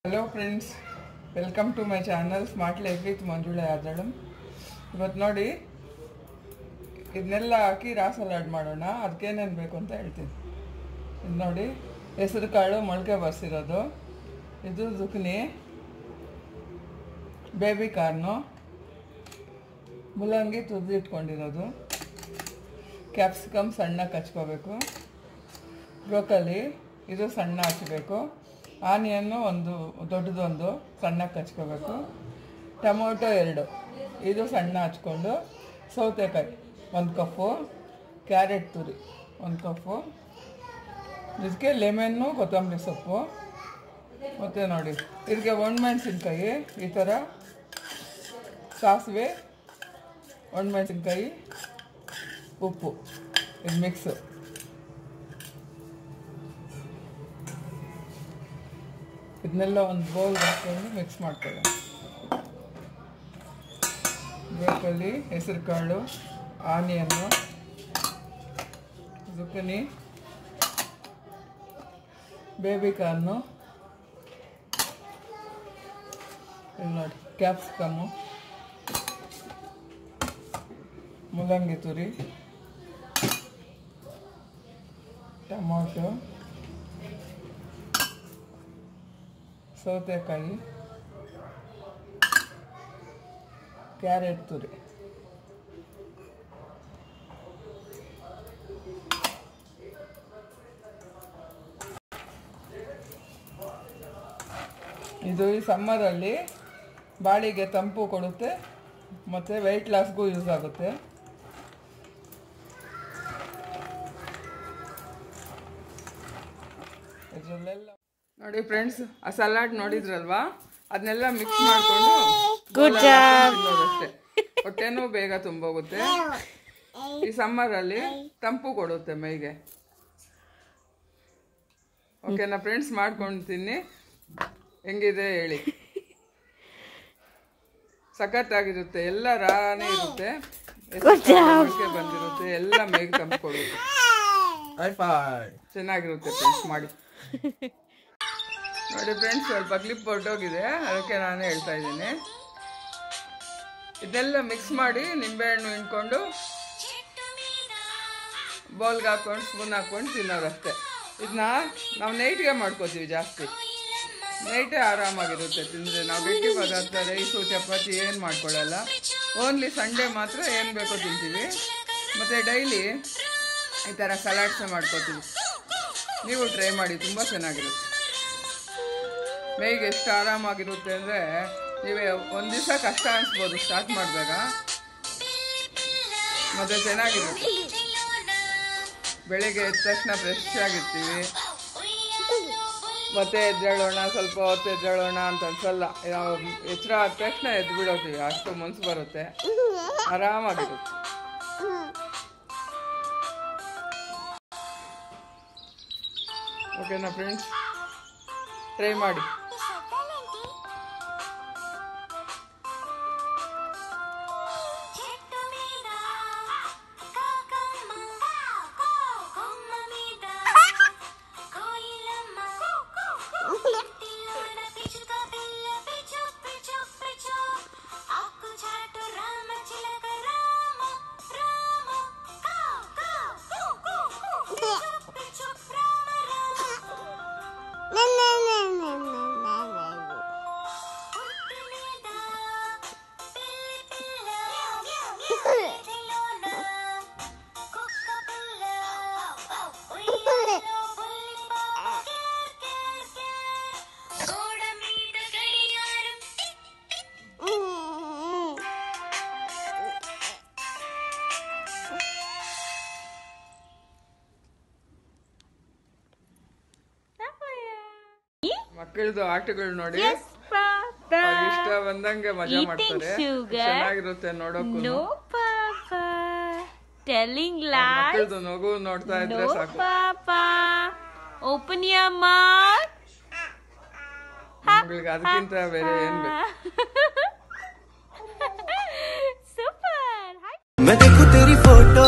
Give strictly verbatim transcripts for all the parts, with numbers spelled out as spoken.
Hello friends, welcome to my channel smart life with Manjula Yadalam. ಇವತ್ತು ನೋಡಿ ಇದನ್ನೆಲ್ಲ ಹಾಕಿ ರಾ ಸಲಾಡ್ ಮಾಡೋಣ. ಅದಕ್ಕೇನೇನು ಬೇಕು ಅಂತ ಹೇಳ್ತೀನಿ. ಇದು ನೋಡಿ, ಹೆಸರು ಕಾಳು ಮೊಳಕೆ ಬರ್ಸಿರೋದು, ಇದು ಜುಕ್ನಿ, ಬೇಬಿ ಕಾರ್ನು, ಮುಲ್ಲಂಗಿ ತುರಿದಿಟ್ಕೊಂಡಿರೋದು, ಕ್ಯಾಪ್ಸಿಕಮ್ ಸಣ್ಣಗೆ ಹಚ್ಕೋಬೇಕು, ಬ್ರೋಕಲಿ ಇದು ಸಣ್ಣ ಹಚ್ಚಬೇಕು, ಆನಿಯನ್ನು ಒಂದು ದೊಡ್ಡದೊಂದು ಸಣ್ಣಕ್ಕೆ ಹಚ್ಕೋಬೇಕು, ಟೊಮೊಟೊ ಎರಡು ಇದು ಸಣ್ಣ ಹಚ್ಕೊಂಡು, ಸೌತೆಕಾಯಿ ಒಂದು ಕಪ್ಪು, ಕ್ಯಾರೆಟ್ ತುರಿ ಒಂದು ಕಪ್ಪು, ಇದಕ್ಕೆ ಲೆಮನ್ನು ಕೊತ್ತಂಬರಿ ಸೊಪ್ಪು, ಮತ್ತು ನೋಡಿ ಇದಕ್ಕೆ ಒಣಮೆಣಸಿನ್ಕಾಯಿ ಈ ಥರ, ಸಾಸಿವೆ, ಒಣಮೆಣಸಿನ್ಕಾಯಿ, ಉಪ್ಪು, ಇದು ಮಿಕ್ಸು. ಇದನ್ನೆಲ್ಲ ಒಂದು ಬೌಲ್ಗೆ ಹಾಕ್ಕೊಂಡು ಮಿಕ್ಸ್ ಮಾಡ್ಕೊಳ್ಳೋಣ. ಬ್ರೋಕಲಿ, ಹೆಸರು ಕಾಳು, ಆನಿಯನ್ನು, ಜುಕನಿ, ಬೇಬಿ ಕಾರ್ನು, ಇಲ್ಲಿ ನೋಡಿ ಕ್ಯಾಪ್ಸಿಕಮ್ಮು, ಮುಲ್ಲಂಗಿ ತುರಿ, ಟೊಮೊಟೊ, ಸೌತೆಕಾಯಿ, ಕ್ಯಾರೆಟ್ ತುರಿ. ಇದು ಈ ಸಮ್ಮರಲ್ಲಿ ಬಾಳಿಗೆ ತಂಪು ಕೊಡುತ್ತೆ ಮತ್ತು ವೆಯ್ಟ್ ಲಾಸ್ಗೂ ಯೂಸ್ ಆಗುತ್ತೆ. ಇದರಲ್ಲೆಲ್ಲ ನೋಡಿ ಫ್ರೆಂಡ್ಸ್, ಆ ಸಲಾಡ್ ನೋಡಿದ್ರಲ್ವಾ, ಅದನ್ನೆಲ್ಲ ಮಿಕ್ಸ್ ಮಾಡಿಕೊಂಡು ತಿನ್ನೋದಷ್ಟೇ. ಹೊಟ್ಟೆನೂ ಬೇಗ ತುಂಬೋಗುತ್ತೆ, ಈ ಸಮ್ಮರಲ್ಲಿ ತಂಪು ಕೊಡುತ್ತೆ ಮೈಗೆ. ಓಕೆನಾ ಫ್ರೆಂಡ್ಸ್, ಮಾಡ್ಕೊಂಡು ತಿನ್ನಿ, ಹೆಂಗಿದೆ ಹೇಳಿ. ಸಖತ್ತಾಗಿರುತ್ತೆ, ಎಲ್ಲ ರಾನೇ ಇರುತ್ತೆ, ಬಂದಿರುತ್ತೆ, ಎಲ್ಲ ಮೇಗೆ ತಂಪು ಕೊಡುತ್ತೆ, ಚೆನ್ನಾಗಿರುತ್ತೆ ಫ್ರೆಂಡ್ಸ್, ಮಾಡಿ ನೋಡಿ ಫ್ರೆಂಡ್ಸ್. ಸ್ವಲ್ಪ ಕ್ಲಿಪ್ ಹೊರಟೋಗಿದೆ, ಅದಕ್ಕೆ ನಾನು ಹೇಳ್ತಾ ಇದ್ದೀನಿ. ಇದೆಲ್ಲ ಮಿಕ್ಸ್ ಮಾಡಿ ನಿಂಬೆಹಣ್ಣು ಹಿಂಡ್ಕೊಂಡು ಬೌಲ್ಗೆ ಹಾಕ್ಕೊಂಡು ಸ್ಪೂನ್ ಹಾಕ್ಕೊಂಡು ತಿನ್ನೋದಷ್ಟೇ. ಇದನ್ನ ನಾವು ನೈಟ್ಗೆ ಮಾಡ್ಕೋತೀವಿ ಜಾಸ್ತಿ, ನೈಟೇ ಆರಾಮಾಗಿರುತ್ತೆ ತಿಂದರೆ. ನಾವು ಗಟ್ಟಿ ಪದಾರ್ಥ ರೈಸು ಚಪಾತಿ ಏನು ಮಾಡ್ಕೊಳ್ಳಲ್ಲ, ಓನ್ಲಿ ಸಂಡೇ ಮಾತ್ರ ಏನು ಬೇಕೋ ತಿಂತೀವಿ. ಮತ್ತು ಡೈಲಿ ಈ ಥರ ಸಲಾಡ್ಸ್ ಮಾಡ್ಕೋತೀವಿ. ನೀವು ಟ್ರೈ ಮಾಡಿ, ತುಂಬ ಚೆನ್ನಾಗಿರುತ್ತೆ. ಮೈಗೆ ಎಷ್ಟು ಆರಾಮಾಗಿರುತ್ತೆ ಅಂದರೆ, ನೀವೇ ಒಂದು ದಿವಸ ಕಷ್ಟ ಅನಿಸ್ಬೋದು ಸ್ಟಾರ್ಟ್ ಮಾಡಿದಾಗ, ಮತ್ತು ಚೆನ್ನಾಗಿರುತ್ತೆ. ಬೆಳಗ್ಗೆ ಎದ್ದ ತಕ್ಷಣ ಫ್ರೆಶ್ ಆಗಿರ್ತೀವಿ, ಮತ್ತೆ ಎದ್ದೇಳೋಣ, ಸ್ವಲ್ಪ ಹೊತ್ತು ಎದ್ದೇಳೋಣ ಅಂತ ಅನ್ಸಲ್ಲ. ಎಚ್ಚರ ಆದ ತಕ್ಷಣ ಎದ್ದು ಬಿಡೋತೀವಿ, ಅಷ್ಟು ಮನಸ್ಸು ಬರುತ್ತೆ, ಆರಾಮಾಗಿರುತ್ತೆ. ಓಕೆನಾ ಫ್ರೆಂಡ್ಸ್, ಟ್ರೈ ಮಾಡಿ. ಮಕ್ಕಳದು ಆಟಗಳು ನೋಡಿ, ಇಷ್ಟ ಬಂದಂಗೆ ಮಜಾ ಮಾಡ್ತಾರೆ, ಚೆನ್ನಾಗಿರುತ್ತೆ ನೋಡೋಕು. ಮಕ್ಕಳದು ನಗು ನೋಡ್ತಾ ಇದ್ರೆ ಸಾಕು. Open your mouth. ಮಕ್ಕಳಿಗೆ ಅದಕ್ಕಿಂತ ಬೇರೆ ಏನ್ ಬೇಕು? ಸೂಪರ್. मैं देखूं तेरी फोटो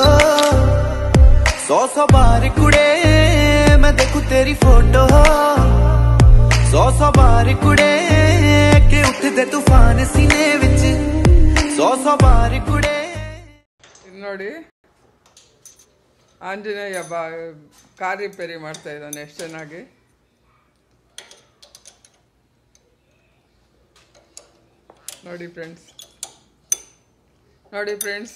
सौ सौ बार कुड़े, मैं देखूं तेरी फोटो सौ सौ बार कुड़े के उठदे तूफान सीने विच सौ सौ बार कुड़े ಇದು ನೋಡಿ ಆಂಜನೇಯ ಬಾ ಕಾರ್ ರಿಪೇರಿ ಮಾಡ್ತಾ ಇದ್ದಾನೆ ಎಷ್ಟು ಚೆನ್ನಾಗಿ. ನೋಡಿ ಫ್ರೆಂಡ್ಸ್ ನೋಡಿ ಫ್ರೆಂಡ್ಸ್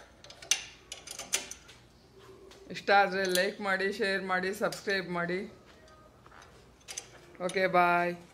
ಇಷ್ಟ ಆದರೆ ಲೈಕ್ ಮಾಡಿ, ಶೇರ್ ಮಾಡಿ, ಸಬ್ಸ್ಕ್ರೈಬ್ ಮಾಡಿ. ಓಕೆ ಬಾಯ್.